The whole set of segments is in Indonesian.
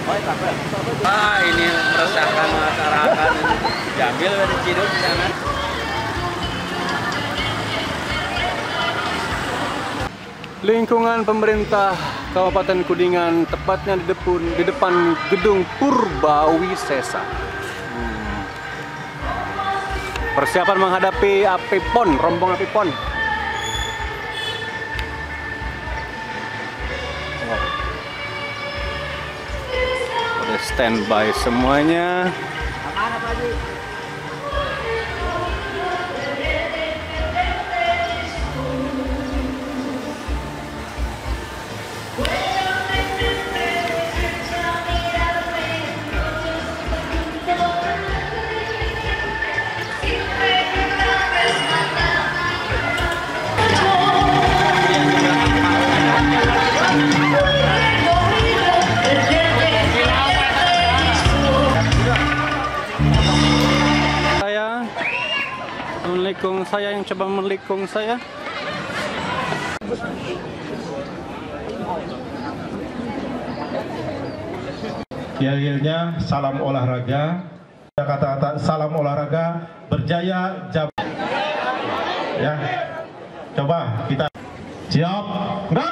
Ah, ini meresahkan masyarakat. Diambil dari Ciduk di sana. Lingkungan pemerintah Kabupaten Kuningan, tepatnya di depan gedung Purbawisesa. Persiapan menghadapi api PON, rombongan api PON. Udah standby semuanya. Melikung saya, yang coba melikung saya. Yel-yelnya salam olahraga. Kata-kata salam olahraga berjaya jam. Ya, coba kita siap, gerak.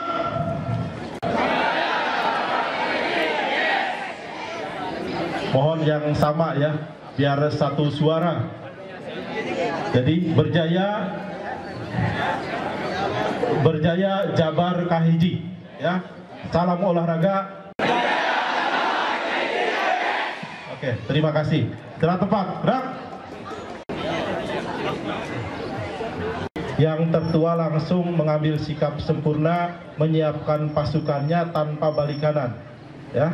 Mohon yang sama ya, biar satu suara. Jadi berjaya Jabar Kahiji ya. Salam olahraga. Oke, terima kasih. Setelah tepat, gerak. Yang tertua langsung mengambil sikap sempurna, menyiapkan pasukannya tanpa balik kanan ya.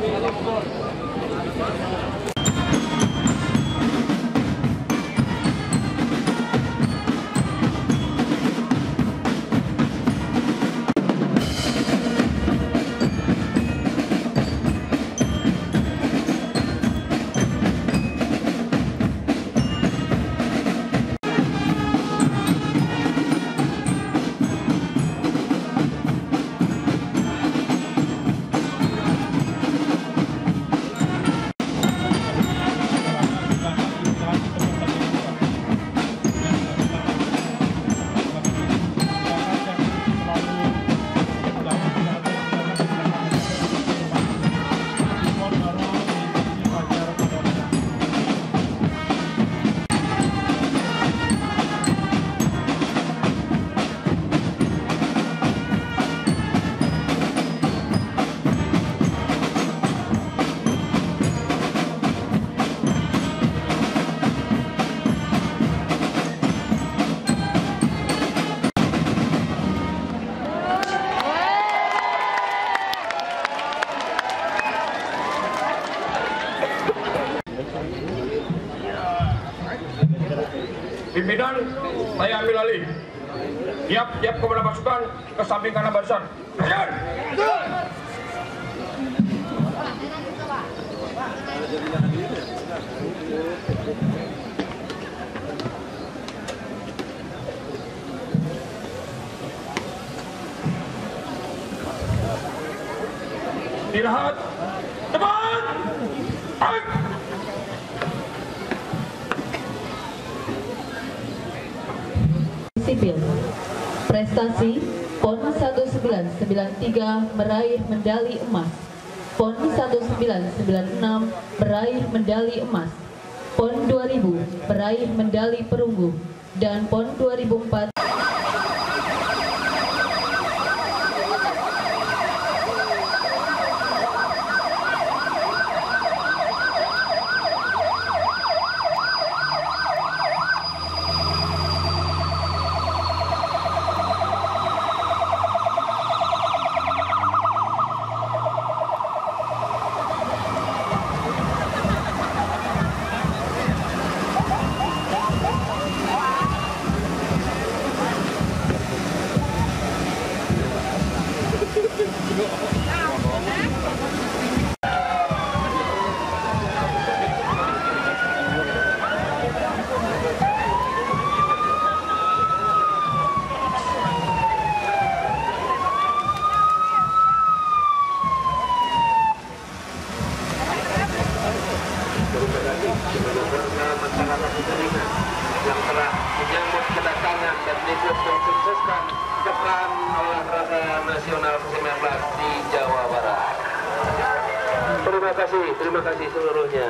Pimpinan, saya ambil alih. Siap kepada pasukan ke samping kanan barisan. Ayan! Istirahat. Cepat! Ayo! Sipil. Prestasi PON 1993 meraih medali emas. PON 1996 meraih medali emas. PON 2000 meraih medali perunggu dan PON 2004 Nasional ke-19 di Jawa Barat. Terima kasih seluruhnya.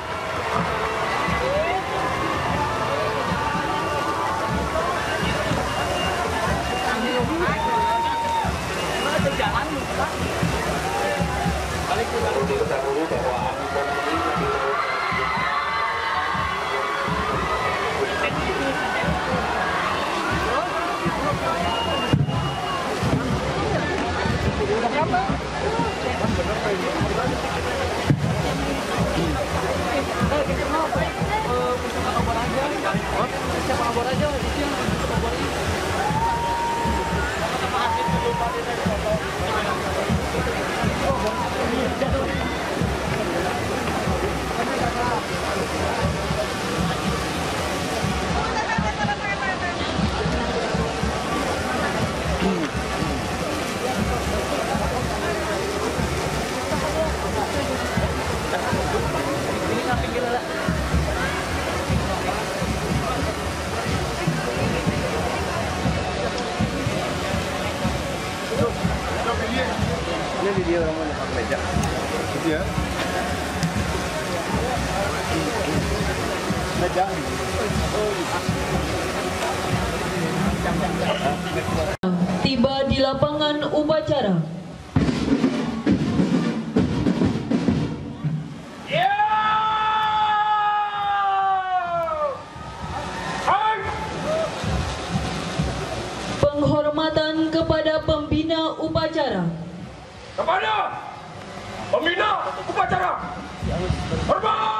Perlu diketahui bahwa APIPON ini ini dia orang mau pakai meja. Gitu ya. Meja. Tiba di lapangan upacara. Penghormatan kepada pembina upacara. Kepada pembina upacara, hormat.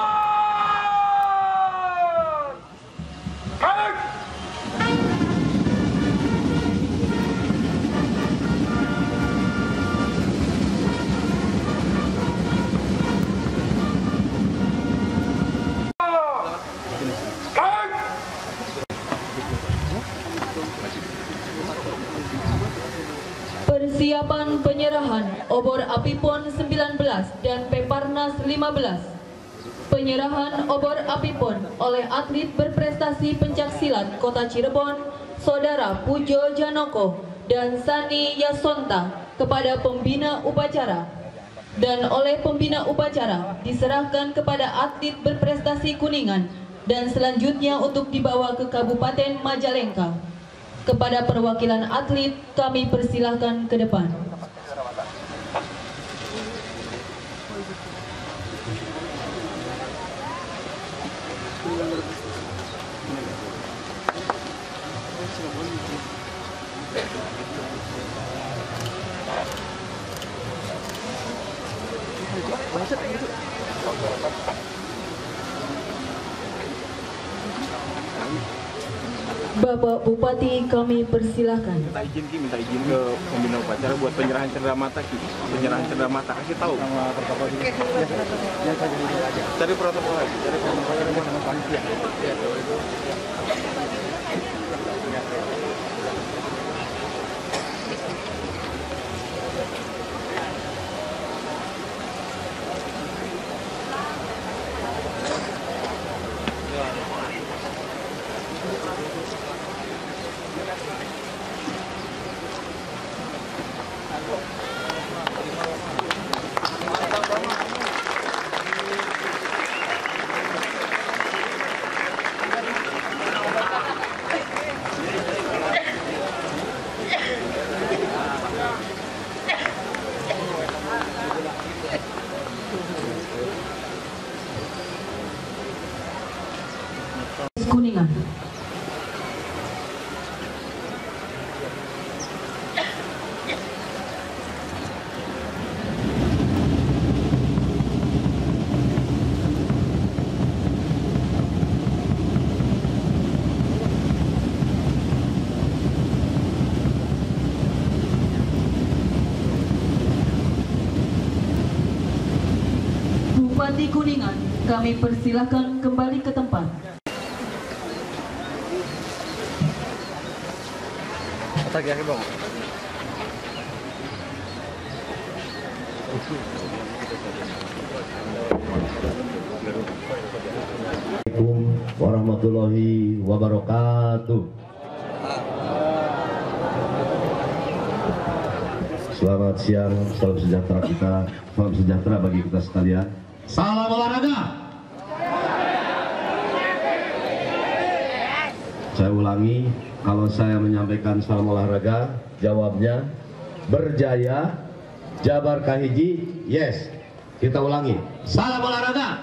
Persiapan penyerahan obor APIPON 19 dan Peparnas 15. Penyerahan obor APIPON oleh atlet berprestasi pencaksilat Kota Cirebon, Saudara Pujo Janoko dan Sani Yasonta kepada pembina upacara. Dan oleh pembina upacara diserahkan kepada atlet berprestasi Kuningan dan selanjutnya untuk dibawa ke Kabupaten Majalengka. Kepada perwakilan atlet, kami persilahkan ke depan. Bapak Bupati, kami persilahkan. Minta izin ke pembina upacara buat penyerahan cenderamata penyerahan cenderamata, kasih tahu sama protokol ini. Cari protokol lagi, cari protokol sama panitia. Kuningan. Bupati Kuningan, kami persilahkan kembali ke tempat. Assalamualaikum warahmatullahi wabarakatuh. Selamat siang, salam sejahtera bagi kita sekalian. Salam olahraga. Saya ulangi, kalau saya menyampaikan salam olahraga, jawabnya berjaya, Jabar Kahiji, yes. Kita ulangi, salam olahraga.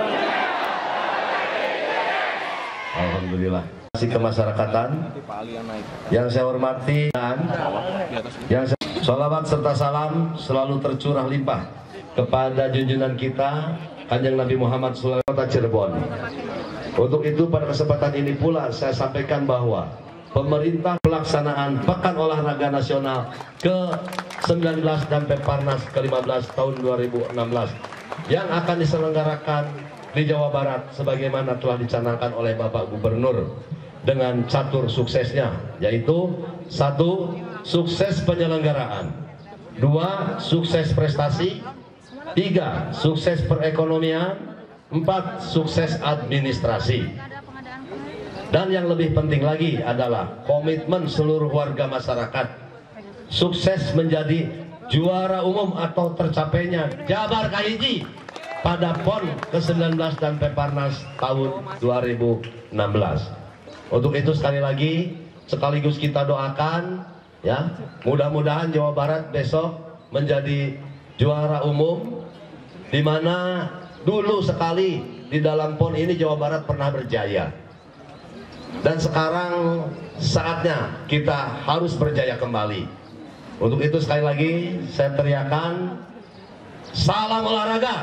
Alhamdulillah. Kasih kemasyarakatan yang saya hormati dan yang sholawat serta salam selalu tercurah limpah kepada junjungan kita Kanjeng Nabi Muhammad SAW Kota Cirebon. Untuk itu pada kesempatan ini pula saya sampaikan bahwa pemerintah pelaksanaan Pekan Olahraga Nasional ke-19 dan Peparnas ke-15 tahun 2016 yang akan diselenggarakan di Jawa Barat sebagaimana telah dicanangkan oleh Bapak Gubernur dengan catur suksesnya, yaitu 1. Sukses penyelenggaraan, 2. Sukses prestasi, 3. Sukses perekonomian, 4. Sukses administrasi. Dan yang lebih penting lagi adalah komitmen seluruh warga masyarakat sukses menjadi juara umum atau tercapainya Jabar Kahiji pada PON ke-19 dan Peparnas tahun 2016. Untuk itu sekali lagi sekaligus kita doakan ya, mudah-mudahan Jawa Barat besok menjadi juara umum, di mana dulu sekali di dalam PON ini Jawa Barat pernah berjaya. Dan sekarang saatnya kita harus berjaya kembali. Untuk itu sekali lagi saya teriakan salam olahraga.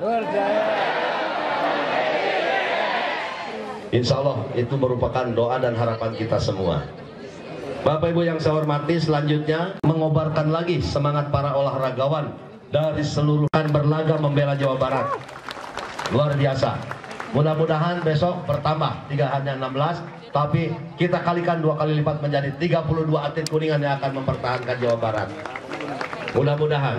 Insya Allah itu merupakan doa dan harapan kita semua. Bapak Ibu yang saya hormati, selanjutnya mengobarkan lagi semangat para olahragawan dari seluruh berlaga membela Jawa Barat. Luar biasa. Mudah-mudahan besok bertambah, tidak hanya 16, tapi kita kalikan 2 kali lipat menjadi 32 atlet Kuningan yang akan mempertahankan Jawa Barat. Mudah-mudahan.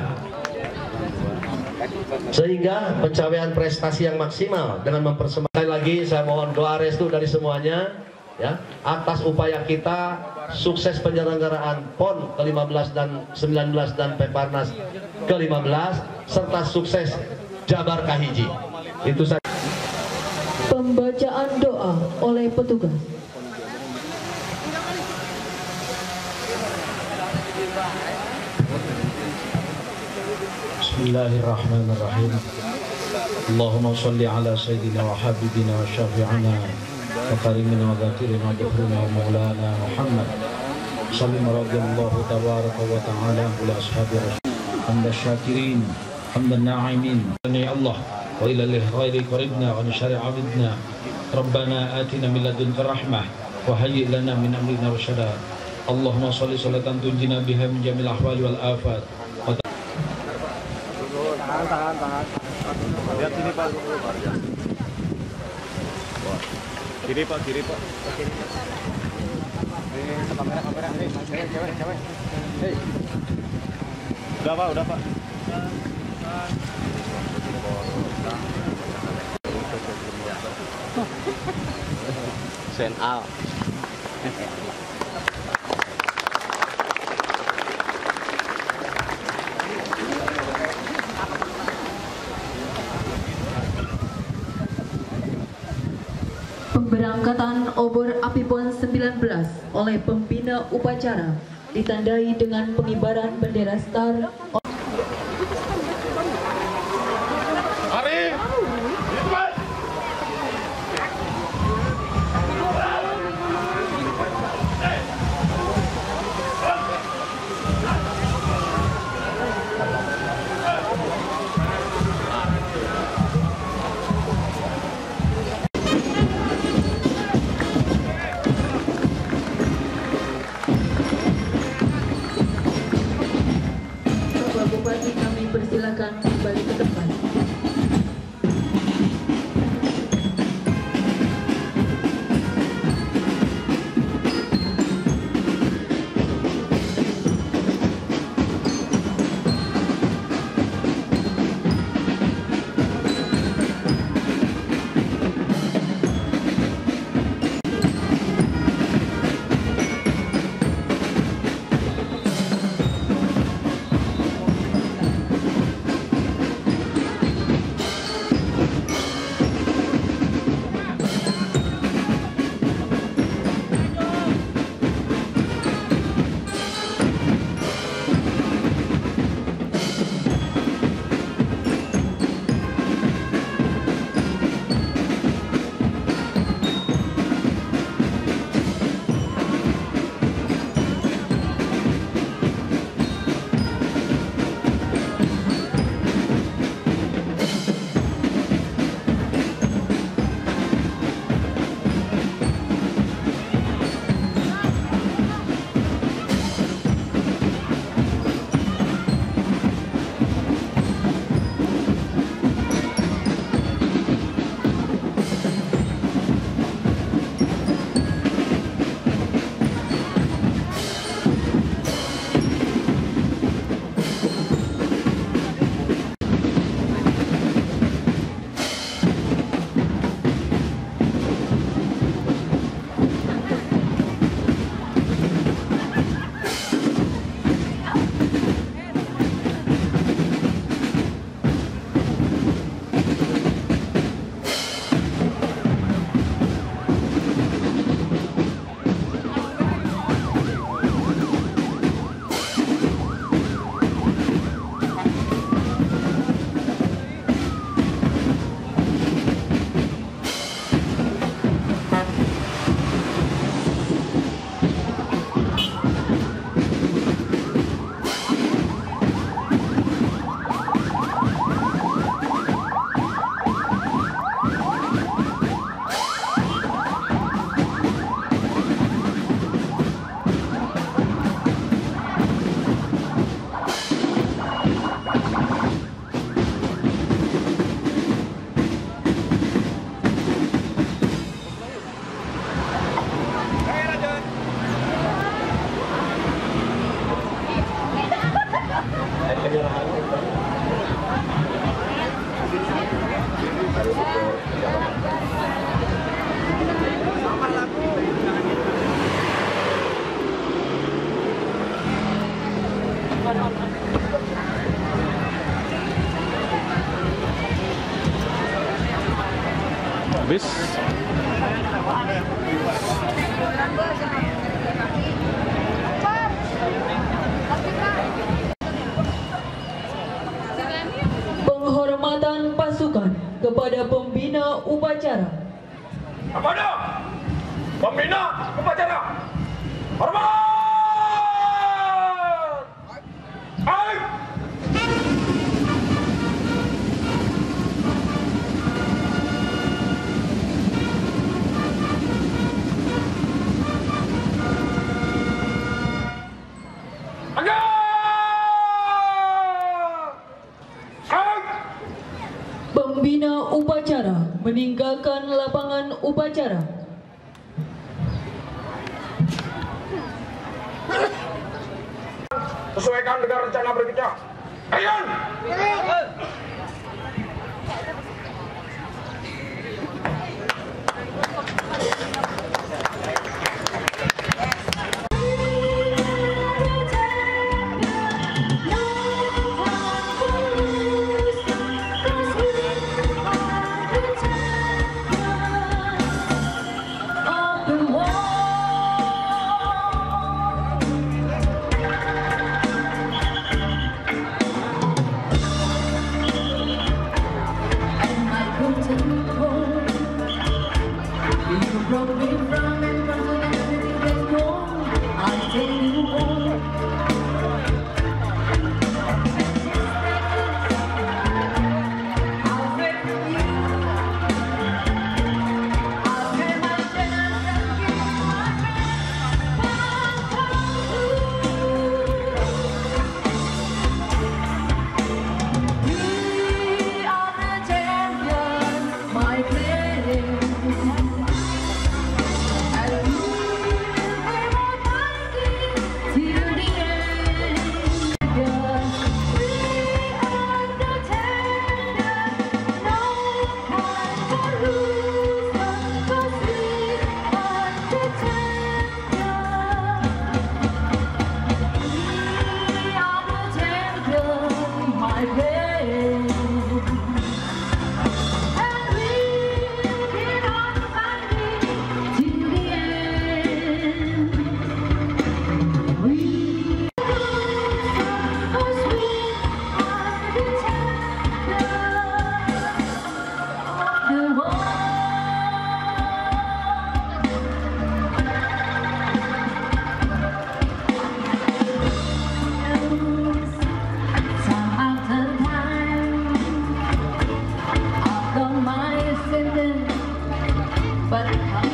Sehingga pencapaian prestasi yang maksimal dengan mempersembahkan lagi, saya mohon doa restu dari semuanya ya, atas upaya kita sukses penyelenggaraan PON ke-15 dan 19 dan Peparnas ke-15 serta sukses Jabar Kahiji. Itu saja. Pembacaan doa oleh petugas. Bismillahirrahmanirrahim. Allahumma salli ala sayyidina wa habibina wa syafi'ina wa karimina wa dhakirina wa dhufrina wa maulana Muhammad sallim radiyallahu tabaraka wa ta'ala ila ashabi rasul hamda syakirin hamda na'imin ya Allah wa ila lihghairi qaribna wa nishari abidna Rabbana atina min ladunka rahmah wa hayyi lana min amrina rasyada. Allahumma salli salatan tunjina biha min jamil ahwali wal afat. Tahan. Lihat sini Pak. Kiri Pak. Kamera. Cewek. Hei. Udah Pak. Senal. Pemberangkatan obor api PON 19 oleh pembina upacara ditandai dengan pengibaran bendera STAR. Habis. Penghormatan pasukan kepada pembina upacara. Kepada pembina upacara. Hormat! Baik! Pembina upacara meninggalkan lapangan upacara. Sesuaikan dengan rencana berikutnya. Kalian! But